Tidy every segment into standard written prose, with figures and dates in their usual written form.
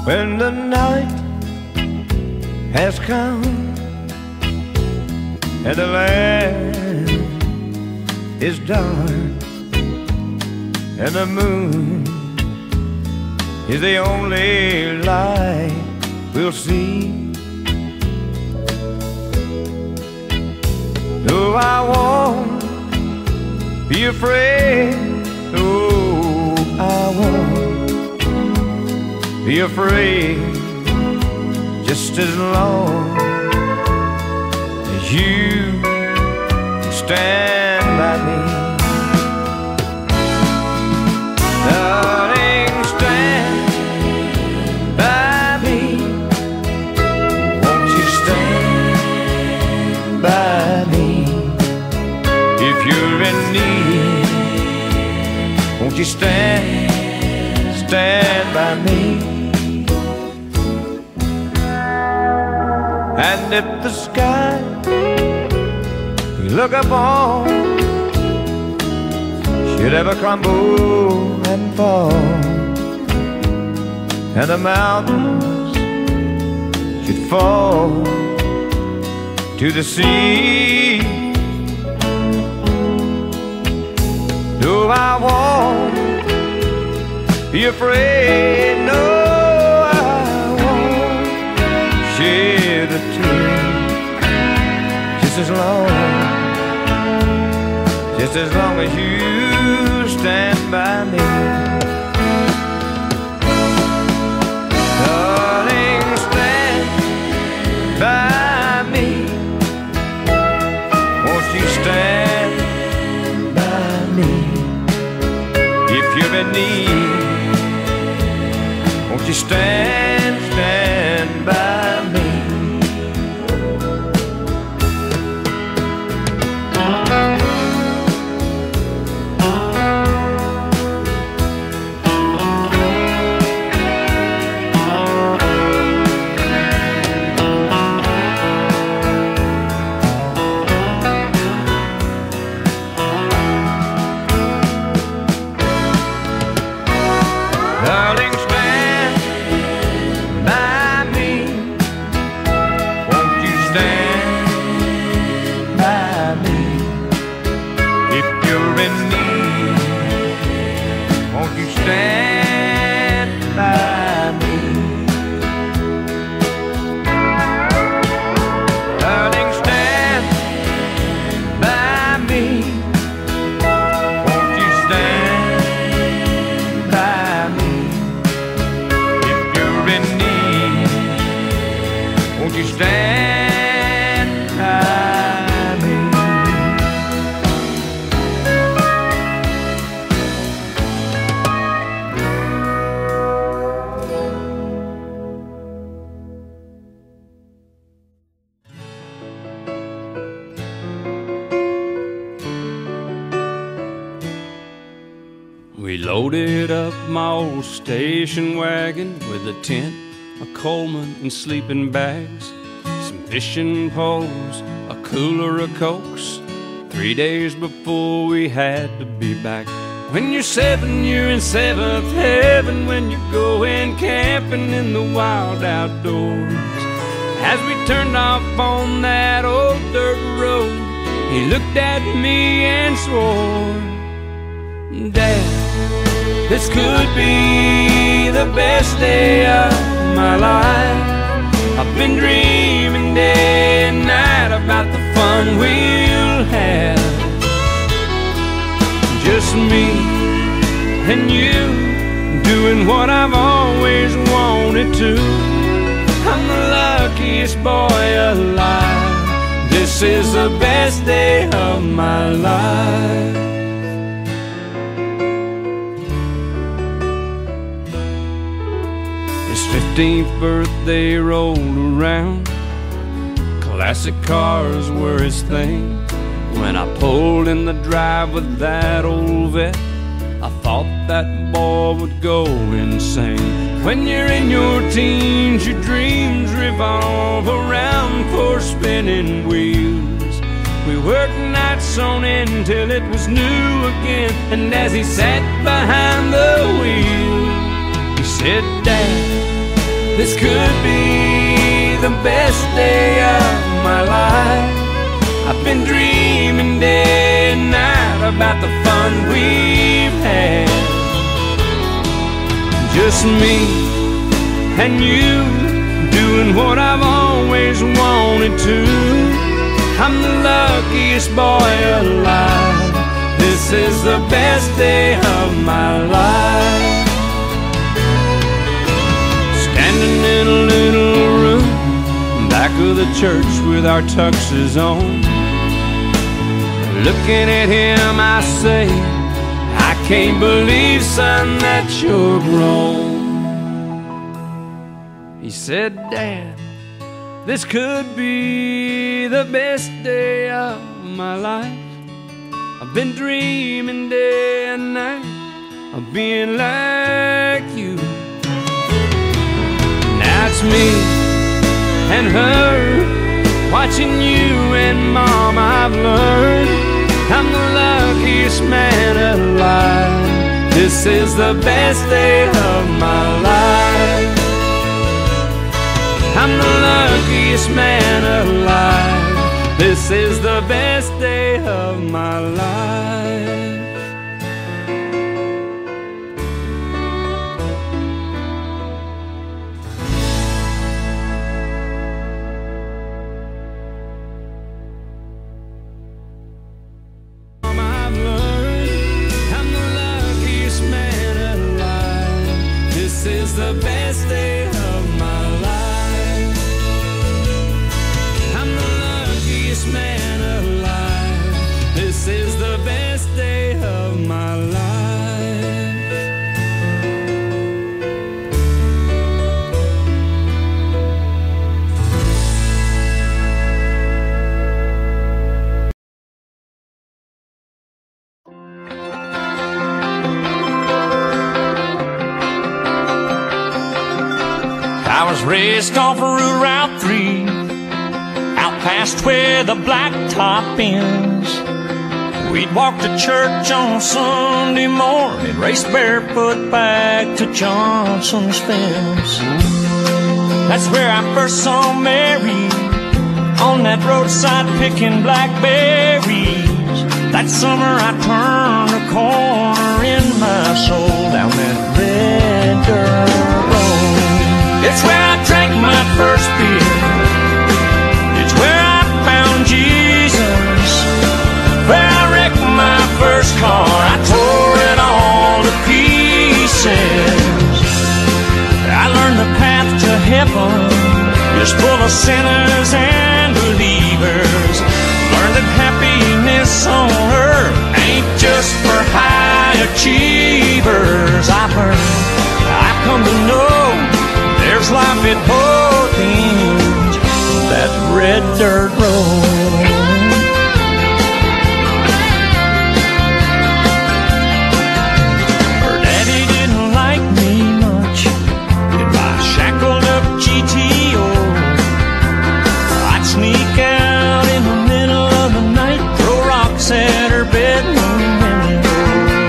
when the night has come and the land is dark and the moon is the only light we'll see. No, I won't be afraid. No, I won't be afraid, just as long as you stand by me. Darling, stand by me. Won't you stand by me? If you're in need, won't you stand by me? And if the sky you look upon should ever crumble and fall, and the mountains should fall to the sea, no, I won't be afraid. No, I won't shed a tear, just as long as you stand by me. Darling, stand by me. Won't you stand by me? If you're in need, won't you stand by me? Darling, stand by me. Won't you stand by me? If you're in need, won't you stand by me? Darling, stand by me. Won't you stand by me? If you're in need, won't you stand by me? We loaded up my old station wagon with a tent, a Coleman, and sleeping bags, some fishing poles, a cooler of Cokes. 3 days before we had to be back. When you're 7, you're in 7th heaven when you're going camping in the wild outdoors. As we turned off on that old dirt road, he looked at me and swore, Dad, this could be the best day of my life. I've been dreaming day and night about the fun we'll have. Just me and you doing what I've always wanted to. I'm the luckiest boy alive. This is the best day of my life. His 15th birthday rolled around. Classic cars were his thing. When I pulled in the drive with that old vet, I thought that boy would go insane. When you're in your teens, your dreams revolve around four spinning wheels. We worked nights on end till it was new again. And as he sat behind the wheel, he said, Dad, This could be the best day of my life. I've been dreaming day and night about the fun we've had. Just me and you doing what I've always wanted to. I'm the luckiest boy alive. This is the best day of my life. Standing in a little room back of the church with our tuxes on, looking at him I say, I can't believe, son, that you're grown. He said, Dad, this could be the best day of my life. I've been dreaming day and night of being like you. Now it's me and her, watching you and Mom. I've learned I'm the luckiest man alive. This is the best day of my life. I'm the luckiest man alive. This is the best day of my life. I've learned I'm the luckiest man alive. This is the best day of my life. I'm the luckiest man alive. This is the best day of my life. I was raised off of Route 3, out past where the blacktop ends. We'd walk to church on Sunday morning, race barefoot back to Johnson's fence. That's where I first saw Mary, on that roadside picking blackberries. That summer I turned a corner in my soul, down that red dirt road. It's where I drank my first beer. It's where I found Jesus. Where I wrecked my first car. I tore it all to pieces. I learned the path to heaven is full of sinners and believers. Learned that happiness on earth ain't just for high achievers. I've come to know there's life at both ends of that red dirt road. Her daddy didn't like me much. If I shackled up GTO, I'd sneak out in the middle of the night, throw rocks at her bedroom window.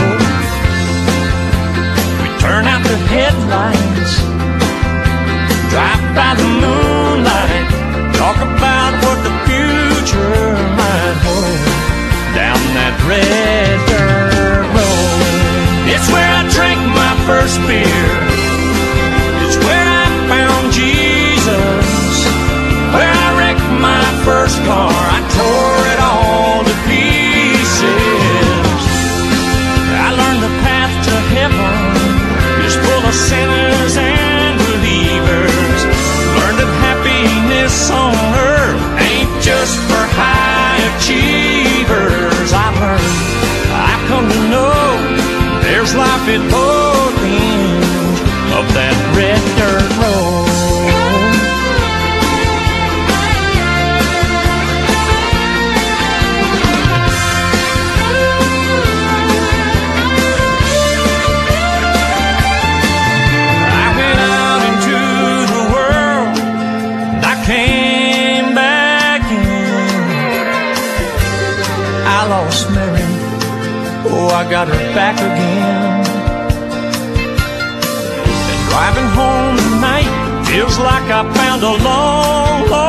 We'd turn out the headlights, drive by the moonlight, talk about what the future might hold, down that red dirt road. It's where I drank my first beer. It's where I found Jesus. Where I wrecked my first car. I tore it all to pieces. I learned the path to heaven is full of sinners and believers. Learned that happiness on earth ain't just for high achievers. I've come to know there's life at both ends of that red dirt road. I got her back again. And driving home tonight, Feels like I found a long, long